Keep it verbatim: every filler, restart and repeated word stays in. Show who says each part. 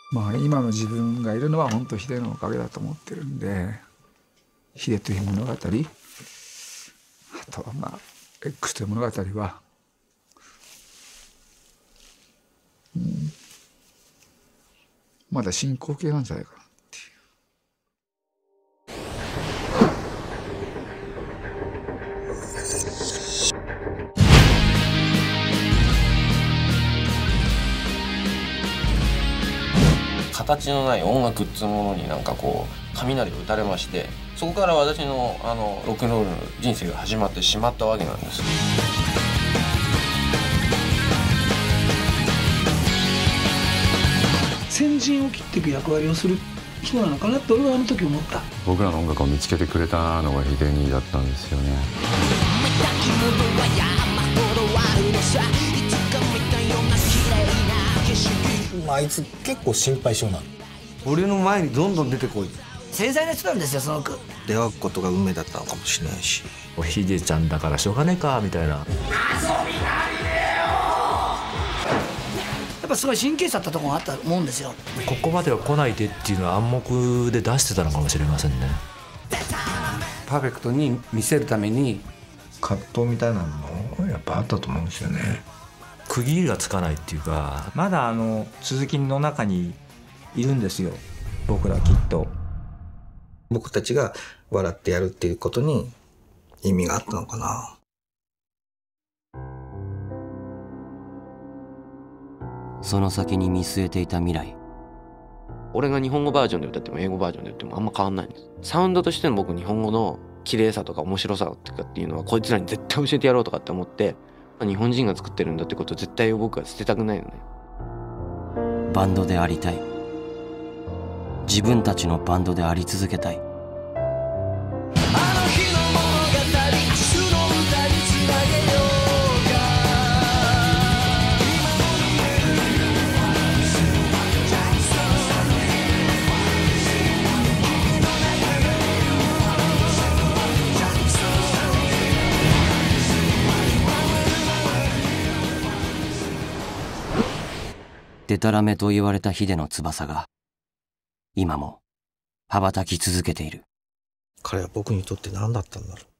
Speaker 1: まあ今の自分がいるのは本当ヒデのおかげだと思ってるんで、ヒデという物語、あとはまあ X という物語は、うん、まだ進行形なんじゃないかなっていう。
Speaker 2: 形のない音楽っつうものになんかこう雷を打たれまして、そこから私のあのロックンロールの人生が始まってしまったわけなんです。
Speaker 3: 先陣を切っていく役割をする人なのかなと俺はあの時思った。
Speaker 4: 僕らの音楽を見つけてくれたのがヒデ兄だったんですよね。
Speaker 5: あいつ結構心配性なの。俺の前にどんどん出てこい。
Speaker 3: 繊細な人なんですよ、すごく。
Speaker 5: 出会うことが運命だったのかもしれないし、
Speaker 6: ヒデちゃんだからしょうがねえかみたいな。
Speaker 3: やっぱすごい神経質だったところがあったと思うんですよ。
Speaker 6: ここまでは来ないでっていうのは暗黙で出してたのかもしれませんね。
Speaker 7: パーフェクトに見せるために
Speaker 5: 葛藤みたいなのもやっぱあったと思うんですよね。
Speaker 6: 区切りがつかないっていうか、
Speaker 8: まだあの続きの中にいるんですよ、僕らきっと。
Speaker 5: 僕たちが笑ってやるっていうことに意味があったのかな。
Speaker 9: その先に見据えていた未来。
Speaker 2: 俺が日本語バージョンで歌っても英語バージョンで歌ってもあんま変わんないんです。サウンドとしての僕日本語の綺麗さとか面白さとかっていうのはこいつらに絶対教えてやろうとかって思って、日本人が作ってるんだってことを絶対僕は捨てたくないのね。
Speaker 9: バンドでありたい。自分たちのバンドであり続けたい。でたらめと言われたヒデの翼が今も羽ばたき続けている。
Speaker 5: 彼は僕にとって何だったんだろう。